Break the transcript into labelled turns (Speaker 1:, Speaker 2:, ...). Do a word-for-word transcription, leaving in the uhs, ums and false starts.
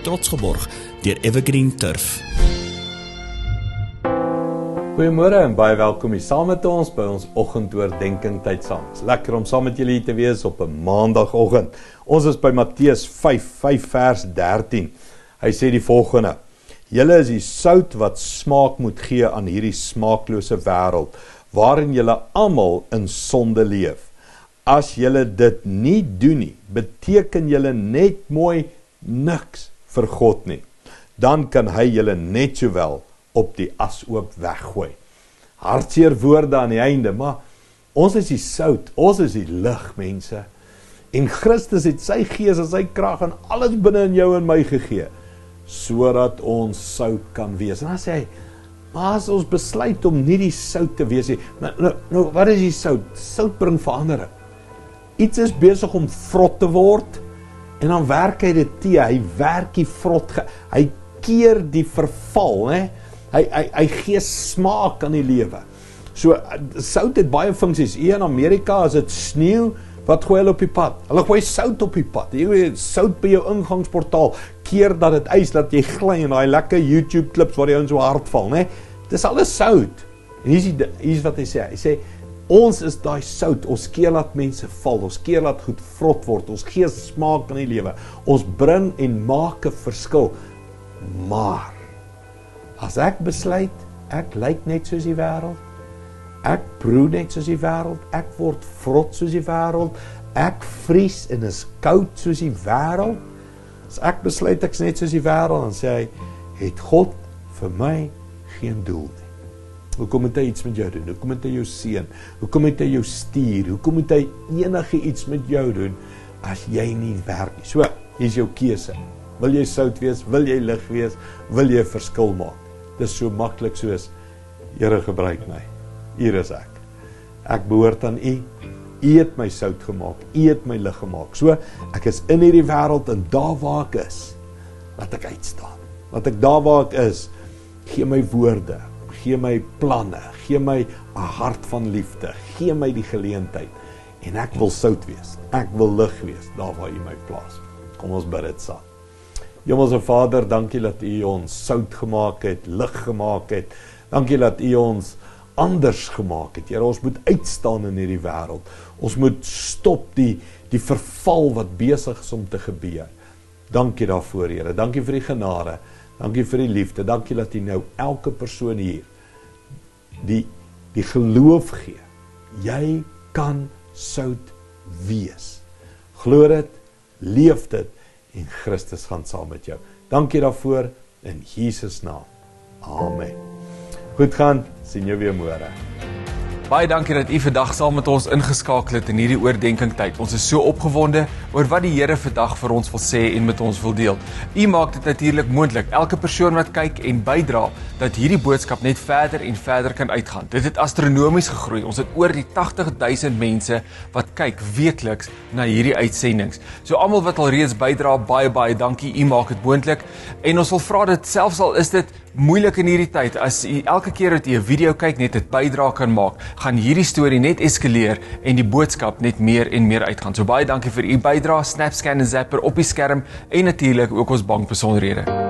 Speaker 1: trots geborg deur Evergreen Turf.
Speaker 2: Goeiemôre en baie welkom hier saam met ons by ons oggendoordenking tyd saam. Dit is lekker om saam met julle hier te wees op 'n maandagoggend. Ons is by Matteus vyf, vyf vers dertien. Hy sê die volgende: Julle is die sout wat smaak moet gee aan hierdie smaaklose wêreld, waarin julle almal in sonde leef. As julle dit nie doen nie, beteken julle net mooi niks vir God nie. Dan kan hy julle net sowel op die ashoop weggooi. Hartseer woorde aan die einde, maar ons is die sout, ons is die lig, mense. En Christus het sy gees en sy krag en alles binne in jou en my gegee, sodat ons sout kan wees. En dan sê hy, maar as ons besluit om nie die sout te wees nie, nou, nou, nou wat is die sout? Sout bring verandering. Iets is besig om vrot te word, en dan werk hy dit tee, hy werk die vrot, hy keer die verval, hè? Hy, hy, hy gee smaak aan die lewe. So, sout het baie funksies. Hier in Amerika is dit sneeu, wat gooi hulle op die pad? Hulle gooi sout op die pad. Jy weet, sout by jou ingangsportaal, keer dat dit ys, dat jy gly in daai lekker YouTube klips waar jy in so hard val, né? Dis alles sout. En hier is, die, hier is wat hy sê, hy sê, ons is daai sout, ons keer laat mense val, ons keer laat goed vrot word, ons gee smaak aan die lewe, ons bring en maak 'n verskil, maar, as ek besluit, ek lyk net soos die wêreld, ek proe net soos die wêreld, ek word vrot soos die wêreld, ek vries en is koud soos die wêreld, as ek besluit ek is net soos die wêreld, dan sê hy, het God vir my geen doel nie. Hoekom moet hy iets met jou doen? Hoekom moet hy jou seën? Hoekom moet hy jou stuur? Hoekom moet hy enige iets met jou doen, as jy nie werk nie? So, hier is jou keuse. Wil jy sout wees? Wil jy lig wees? Wil jy 'n verskil maak? Dis so maklik soos, Here gebruik my, hier is ek. Ek behoort aan U, U het my sout gemaak, U het my lig gemaak. So, ek is in hierdie wêreld en daar waar ek is, laat ek uitstaan. Laat ek daar waar ek is, gee my woorde, gee my planne, gee my 'n hart van liefde, gee my die geleentheid, en ek wil sout wees, ek wil lig wees, daar waar U my plaas. Kom ons bid dit saam. Hemelse Vader, dankie dat U ons sout gemaak het, lig gemaak het, dankie dat U ons anders gemaak het, Here, ons moet uitstaan in hierdie wêreld, ons moet stop die, die verval wat besig is om te gebeur. Dankie daarvoor, Here, dankie vir die genade, dankie vir die liefde, dankie dat U nou elke persoon hier, die, die geloof gee, jy kan sout wees. Glo dit, leef dit, en Christus gaan saam met jou. Dankie daarvoor, in Jesus naam. Amen. Goed gaan, sien jou weer môre.
Speaker 3: Baie dankie dat u vandag saam met ons ingeskakel het in hierdie oordenking tyd. Ons is so opgewonde oor wat die Here vandag vir ons wil sê en met ons wil deel. U maak dit natuurlik moontlik, elke persoon wat kyk en bydra, dat hierdie boodskap net verder en verder kan uitgaan. Dit het astronomies gegroei. Ons het oor die agtig duisend mense wat kyk weekliks na hierdie uitsendings. So almal wat al reeds bydra, baie baie dankie. U maak dit moontlik. En ons wil vra dat selfs al is dit moeilik in hierdie tyd, as u elke keer dat u 'n video kyk net 'n bydra kan maak, gaan hierdie storie net eskaleer en die boodskap net meer en meer uitgaan. So baie dankie vir u bydra, Snapscan en Zapper op die skerm en natuurlik ook ons bankbesonderhede.